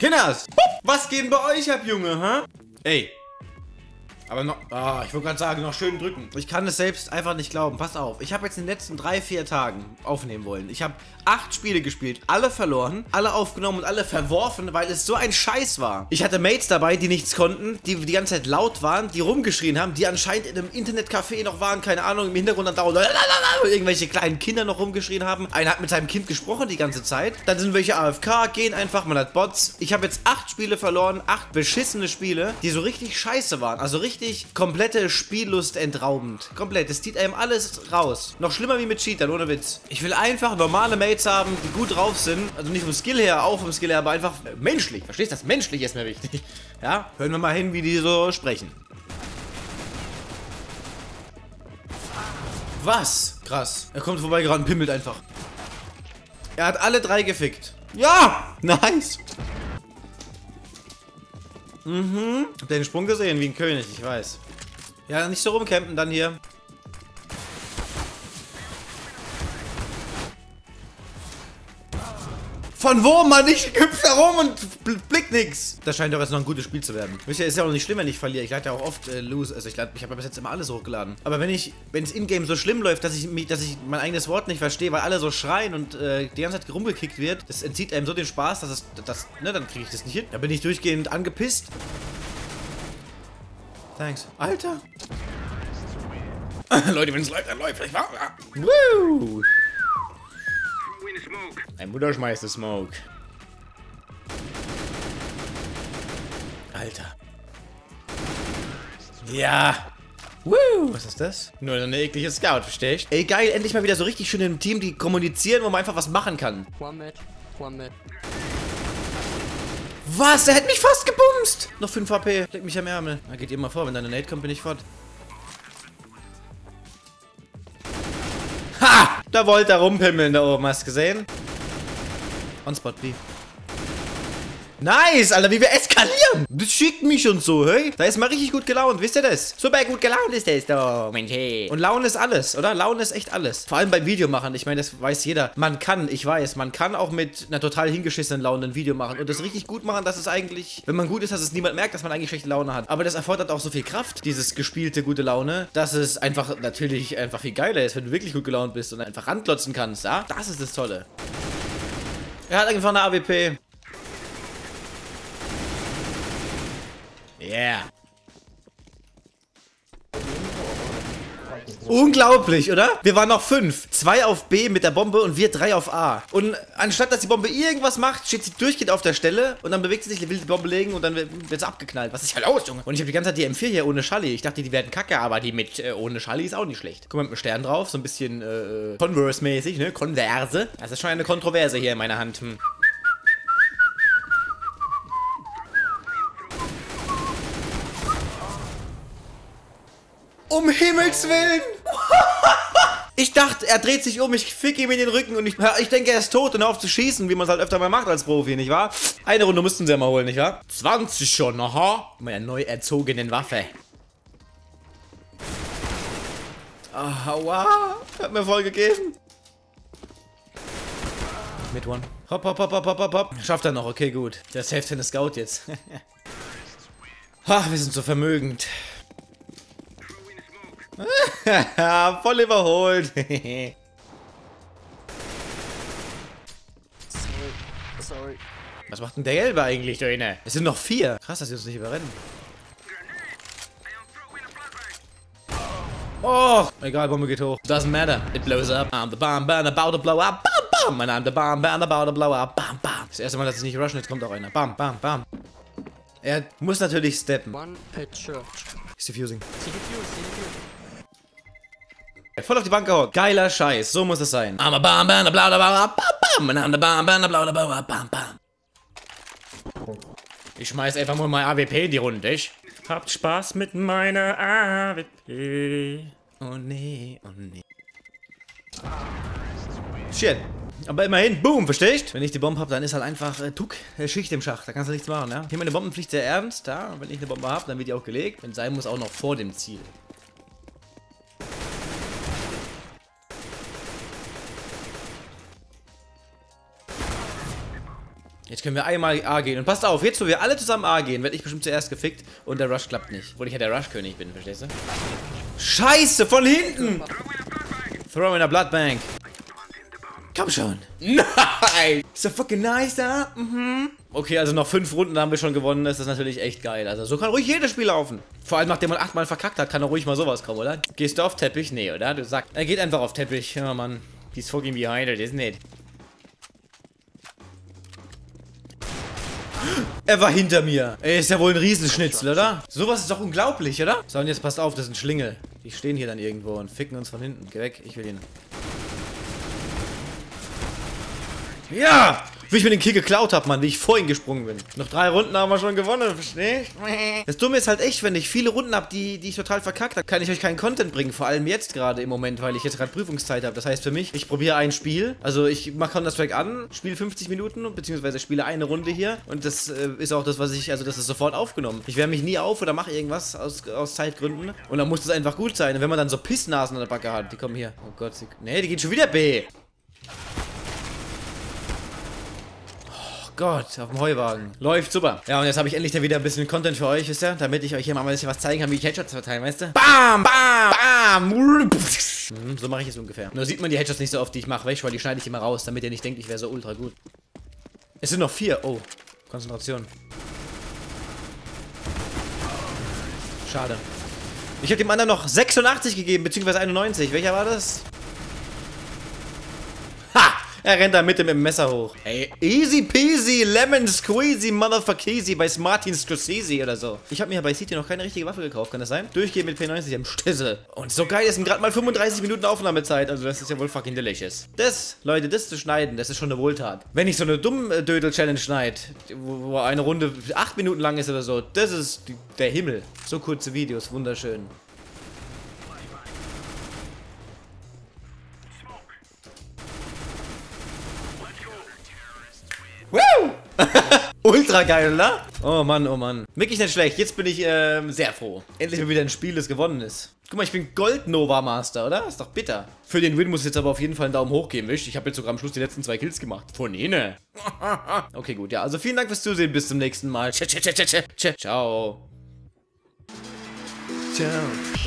Kinders, was geht bei euch ab, Junge, hä? Ey. Aber noch, ich wollte gerade sagen, noch schön drücken. Ich kann es selbst einfach nicht glauben. Pass auf, ich habe jetzt in den letzten 3-4 Tagen aufnehmen wollen. Ich habe 8 Spiele gespielt, alle verloren, alle aufgenommen und alle verworfen, weil es so ein Scheiß war. Ich hatte Mates dabei, die nichts konnten, die ganze Zeit laut waren, die rumgeschrien haben, die anscheinend in einem Internetcafé noch waren, keine Ahnung, im Hintergrund dann dauernd irgendwelche kleinen Kinder noch rumgeschrien haben. Einer hat mit seinem Kind gesprochen die ganze Zeit. Dann sind welche AFK, gehen einfach, man hat Bots. Ich habe jetzt 8 Spiele verloren, 8 beschissene Spiele, die so richtig scheiße waren. Also richtig komplette Spiellust entraubend. Komplett, es zieht einem alles raus. Noch schlimmer wie mit Cheatern, ohne Witz. Ich will einfach normale Mates haben, die gut drauf sind. Also nicht vom Skill her, auch vom Skill her, aber einfach menschlich. Verstehst du? Das menschlich ist mir wichtig. Ja, hören wir mal hin, wie die so sprechen. Was? Krass. Er kommt vorbei gerade und pimmelt einfach. Er hat alle 3 gefickt. Ja! Nice! Habt ihr den Sprung gesehen? Wie ein König, ich weiß. Ja, nicht so rumcampen dann hier. Von wo, Mann? Ich hüpf da rum und blick nix. Das scheint doch jetzt noch ein gutes Spiel zu werden. Wisst ihr, ist ja auch nicht schlimm, wenn ich verliere. Ich lade ja auch oft lose. Also ich habe ja bis jetzt immer alles hochgeladen. Aber wenn es in-game so schlimm läuft, dass ich mein eigenes Wort nicht verstehe, weil alle so schreien und die ganze Zeit rumgekickt wird, das entzieht einem so den Spaß, dass dann kriege ich das nicht hin. Da bin ich durchgehend angepisst. Thanks. Alter. Leute, wenn es läuft, dann läuft. Woo! Ein Mutter schmeißt Smoke. Alter. Ja. Woo. Was ist das? Nur eine eklige Scout, verstehst du? Ey, geil, endlich mal wieder so richtig schön im Team, die kommunizieren, wo man einfach was machen kann. One mid. Was? Der hat mich fast gebumst. Noch 5 HP. Leg mich am Ärmel. Da geht ihr mal vor, wenn deine Nate kommt, bin ich fort. Ha! Da wollte er rumpimmeln da oben, hast du gesehen? On Spot B. Nice, Alter, wie wir eskalieren. Das schickt mich und so, hey. Da ist mal richtig gut gelaunt, wisst ihr das? Super gut gelaunt ist das, oh, Mensch, hey. Und Laune ist alles, oder? Laune ist echt alles. Vor allem beim Videomachen, ich meine, das weiß jeder. Man kann auch mit einer total hingeschissenen Laune ein Video machen und das richtig gut machen, dass es eigentlich, wenn man gut ist, dass es niemand merkt, dass man eigentlich schlechte Laune hat. Aber das erfordert auch so viel Kraft, dieses gespielte gute Laune, dass es natürlich einfach viel geiler ist, wenn du wirklich gut gelaunt bist und einfach ranklotzen kannst, ja? Das ist das Tolle. Er hat einfach eine AWP. Yeah. Unglaublich, oder? Wir waren noch 5. 2 auf B mit der Bombe und wir 3 auf A. Und anstatt, dass die Bombe irgendwas macht, steht sie durchgehend auf der Stelle und dann bewegt sie sich, will die Bombe legen und dann wird sie abgeknallt. Was ist hier los, Junge? Und ich habe die ganze Zeit die M4 hier ohne Schalli. Ich dachte, die werden kacke, aber die mit ohne Schalli ist auch nicht schlecht. Guck mal, mit einem Stern drauf, so ein bisschen Converse-mäßig, ne? Konverse. Das ist schon eine Kontroverse hier in meiner Hand. Um Himmels Willen! Ich dachte, er dreht sich um, ich fick ihm in den Rücken und ich denke, er ist tot und hör auf zu schießen, wie man es halt öfter mal macht als Profi, nicht wahr? Eine Runde mussten sie ja mal holen, nicht wahr? 20 schon, aha. Mit einer neu erzogenen Waffe. Ah, aua. Hat mir voll gegeben. Mit one. Hopp, hopp, hopp, hopp, hopp, hopp, hopp. Schafft er noch, okay, gut. Der ist Hälfte eine Scout jetzt. Ach, wir sind so vermögend. Voll überholt. Sorry. Was macht denn der Gelbe eigentlich, du Inne? Es sind noch 4. Krass, dass sie uns nicht überrennen. Oh, egal, Bombe geht hoch. Doesn't matter. It blows up. I'm the bomb man about to blow up. Bam, bam. And I'm the bomb man about to blow up. Bam, bam. Das erste Mal, dass ich nicht rushen, jetzt kommt auch einer. Bam, bam, bam. Er muss natürlich steppen. One picture. Ist defusing. Voll auf die Bank gehauen. Geiler Scheiß, so muss es sein. I'm a bam, bam, bla, bla, bla, bam, bam. And I'm the bam, bam, bla, bla, bla, bam, bam. Ich schmeiß einfach mal mein AWP in die Runde, ich. Habt Spaß mit meiner AWP. Oh nee, oh nee. Shit. Aber immerhin, boom, verstehst? Wenn ich die Bombe hab, dann ist halt einfach Schicht im Schacht. Da kannst du nichts machen, ja? Ich nehme meine Bombenpflicht sehr ernst, ja? Und wenn ich eine Bombe hab, dann wird die auch gelegt. Wenn sein muss, auch noch vor dem Ziel. Jetzt können wir einmal A gehen. Und passt auf, jetzt wo wir alle zusammen A gehen, werde ich bestimmt zuerst gefickt und der Rush klappt nicht. Obwohl ich ja der Rush-König bin, verstehst du? Scheiße, von hinten! Throw in a Blood Bank. Komm schon. Nein! So fucking nice da. Okay, also noch 5 Runden haben wir schon gewonnen. Das ist natürlich echt geil. Also so kann ruhig jedes Spiel laufen. Vor allem nachdem man 8-mal verkackt hat, kann doch ruhig mal sowas kommen, oder? Gehst du auf Teppich? Nee, oder? Du sagst, er geht einfach auf Teppich. Ja, Mann. He's fucking behind it, isn't it? Er war hinter mir. Ey, ist ja wohl ein Riesenschnitzel, oder? Sowas ist doch unglaublich, oder? So, und jetzt passt auf, das sind Schlingel. Die stehen hier dann irgendwo und ficken uns von hinten. Geh weg, ich will ihn. Ja! Wie ich mir den Kill geklaut habe, Mann, wie ich vorhin gesprungen bin. Noch 3 Runden haben wir schon gewonnen, verstehst du? Das Dumme ist halt echt, wenn ich viele Runden habe, die ich total verkackt habe, kann ich euch keinen Content bringen. Vor allem jetzt gerade im Moment, weil ich jetzt gerade Prüfungszeit habe. Das heißt für mich, ich probiere ein Spiel. Also ich mache Counter-Strike an, spiele 50 Minuten, beziehungsweise spiele eine Runde hier. Und das ist auch das, was ich, also das ist sofort aufgenommen. Ich wärme mich nie auf oder mache irgendwas aus Zeitgründen. Und dann muss das einfach gut sein. Und wenn man dann so Pissnasen an der Backe hat, die kommen hier. Oh Gott, nee, die gehen schon wieder B. Gott, auf dem Heuwagen. Läuft super. Ja, und jetzt habe ich endlich dann wieder ein bisschen Content für euch, wisst ihr? Damit ich euch hier mal ein bisschen was zeigen kann, wie ich Headshots verteilen, weißt du? Bam, bam, bam. So mache ich es ungefähr. Nur sieht man die Headshots nicht so oft, die ich mache, weil die schneide ich immer raus, damit ihr nicht denkt, ich wäre so ultra gut. Es sind noch 4. Oh, Konzentration. Schade. Ich habe dem anderen noch 86 gegeben, beziehungsweise 91. Welcher war das? Er rennt da Mitte mit dem Messer hoch. Ey, easy peasy, lemon squeezy, motherfuckeasy bei Martin Scorsese oder so. Ich habe mir bei City noch keine richtige Waffe gekauft, kann das sein? Durchgehen mit P90 am Stissel. Und so geil, es sind gerade mal 35 Minuten Aufnahmezeit, also das ist ja wohl fucking delicious. Das, Leute, das zu schneiden, das ist schon eine Wohltat. Wenn ich so eine Dumm-Dödel-Challenge schneide, wo eine Runde 8 Minuten lang ist oder so, das ist der Himmel. So kurze Videos, wunderschön. Woo! Ultra geil, oder? Oh Mann, oh Mann. Wirklich nicht schlecht. Jetzt bin ich sehr froh. Endlich mal wieder ein Spiel, das gewonnen ist. Guck mal, ich bin Gold Nova Master, oder? Ist doch bitter. Für den Win muss es jetzt aber auf jeden Fall einen Daumen hoch geben, wisst? Ich habe jetzt sogar am Schluss die letzten 2 Kills gemacht. Von innen. Okay, gut, ja. Also vielen Dank fürs Zusehen. Bis zum nächsten Mal. Ciao. Ciao.